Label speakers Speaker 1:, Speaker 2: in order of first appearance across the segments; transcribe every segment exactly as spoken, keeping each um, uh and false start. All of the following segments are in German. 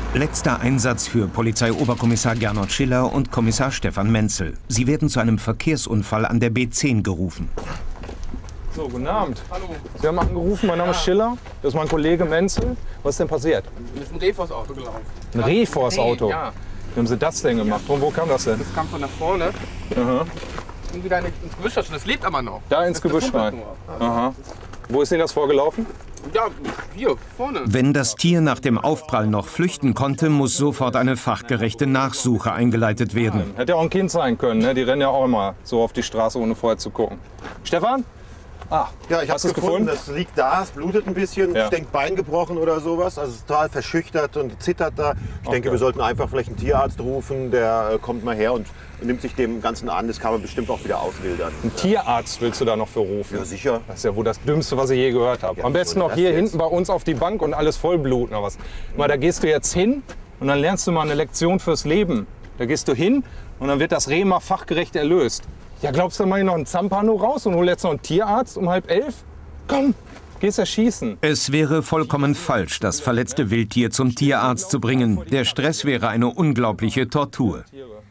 Speaker 1: Letzter Einsatz für Polizeioberkommissar Gernot Schiller und Kommissar Stefan Menzel. Sie werden zu einem Verkehrsunfall an der B zehn gerufen.
Speaker 2: So, guten Abend. Hallo. Sie haben angerufen, mein Name ist Schiller, das ist mein Kollege Menzel. Was ist denn passiert?
Speaker 3: Mir ist ein Reh vors Auto gelaufen.
Speaker 2: Ein Reh vors Auto?
Speaker 3: Ja.
Speaker 2: Wie haben Sie das denn gemacht? Von wo kam das denn?
Speaker 3: Das kam von da vorne.
Speaker 2: Aha.
Speaker 3: Und wieder ins Gebüsch schon. Das lebt aber noch.
Speaker 2: Da ins Gebüsch rein. Aha. Wo ist Ihnen das vorgelaufen?
Speaker 3: Ja, hier, vorne.
Speaker 1: Wenn das Tier nach dem Aufprall noch flüchten konnte, muss sofort eine fachgerechte Nachsuche eingeleitet werden.
Speaker 2: Hätte ja auch ein Kind sein können, ne? Die rennen ja auch immer so auf die Straße, ohne vorher zu gucken. Stefan? Ah,
Speaker 4: ja, ich habe es gefunden. Das liegt da, es blutet ein bisschen.
Speaker 2: Ja.
Speaker 4: Ich denke, Bein gebrochen oder sowas. Also es ist total verschüchtert und zittert da. Ich
Speaker 2: Okay.
Speaker 4: denke, wir sollten einfach vielleicht einen Tierarzt rufen. Der äh, kommt mal her und nimmt sich dem Ganzen an. Das kann man bestimmt auch wieder auswildern.
Speaker 2: Ein Tierarzt willst du da noch für rufen?
Speaker 4: Ja, sicher.
Speaker 2: Das ist ja wohl das Dümmste, was ich je gehört habe.
Speaker 4: Ja,
Speaker 2: Am besten
Speaker 4: was
Speaker 2: noch
Speaker 4: soll
Speaker 2: hier
Speaker 4: das
Speaker 2: hinten
Speaker 4: jetzt?
Speaker 2: bei uns auf die Bank und alles voll bluten. Oder was. Mal, da gehst du jetzt hin und dann lernst du mal eine Lektion fürs Leben. Da gehst du hin und dann wird das Reh mal fachgerecht erlöst. Ja, glaubst du, dann mach ich noch einen Zampano raus und hol jetzt noch einen Tierarzt um halb elf? Komm, gehst erschießen.
Speaker 1: Es wäre vollkommen falsch, das verletzte Wildtier zum Tierarzt zu bringen. Der Stress wäre eine unglaubliche Tortur.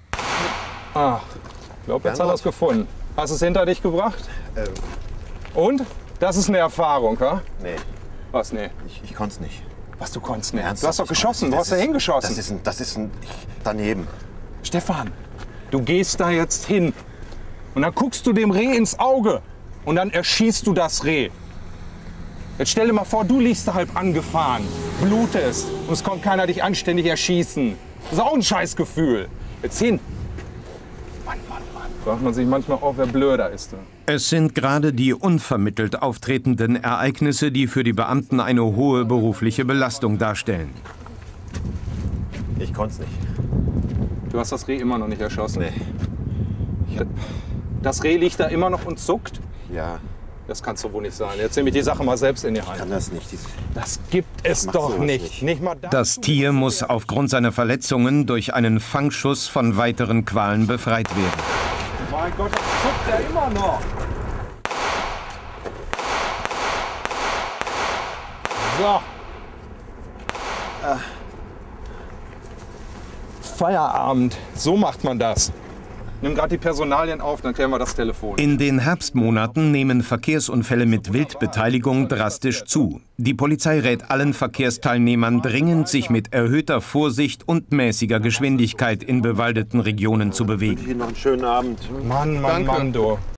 Speaker 2: Ah, ich glaube, jetzt hat er es gefunden. Hast du es hinter dich gebracht?
Speaker 4: Ähm,
Speaker 2: Und? Das ist eine Erfahrung, ha?
Speaker 4: nee,
Speaker 2: Was, nee?
Speaker 4: ich, ich konnte es nicht.
Speaker 2: Was, du konntest nicht?
Speaker 4: Ernsthaft,
Speaker 2: Du hast doch
Speaker 4: ich
Speaker 2: geschossen,
Speaker 4: konnte
Speaker 2: du
Speaker 4: es
Speaker 2: hast da
Speaker 4: nicht.
Speaker 2: hingeschossen.
Speaker 4: Das ist ein, das ist ein ich, daneben.
Speaker 2: Stefan, du gehst da jetzt hin und dann guckst du dem Reh ins Auge und dann erschießt du das Reh. Jetzt stell dir mal vor, du liegst da halb angefahren, blutest und es kommt keiner dich anständig erschießen. Das ist auch ein Scheißgefühl. Jetzt hin. Mann, Mann, Mann. Fragt man sich manchmal auch, wer blöder ist.
Speaker 1: Es sind gerade die unvermittelt auftretenden Ereignisse, die für die Beamten eine hohe berufliche Belastung darstellen.
Speaker 4: Ich konnte es nicht.
Speaker 2: Du hast das Reh immer noch nicht erschossen.
Speaker 4: Nee. Ich hab,
Speaker 2: Das Reh liegt da immer noch und zuckt.
Speaker 4: ja,
Speaker 2: Das kannst du wohl nicht sein. Jetzt nehme ich die Sache mal selbst in die Hand.
Speaker 4: kann das nicht. Dies-
Speaker 2: Das gibt es
Speaker 4: mach
Speaker 2: doch
Speaker 4: sowas
Speaker 2: nicht.
Speaker 4: nicht.
Speaker 2: Nicht mal das.
Speaker 1: Das Tier muss aufgrund seiner Verletzungen durch einen Fangschuss von weiteren Qualen befreit werden.
Speaker 2: Mein Gott, das zuckt ja immer noch. So. Feierabend. So macht man das. Nimm gerade die Personalien auf, dann klären wir das Telefon.
Speaker 1: In den Herbstmonaten nehmen Verkehrsunfälle mit Wildbeteiligung drastisch zu. Die Polizei rät allen Verkehrsteilnehmern dringend, sich mit erhöhter Vorsicht und mäßiger Geschwindigkeit in bewaldeten Regionen zu bewegen.
Speaker 4: Ihnen noch einen schönen Abend.
Speaker 2: Mann, Mann,
Speaker 3: Danke.
Speaker 2: Mann, du.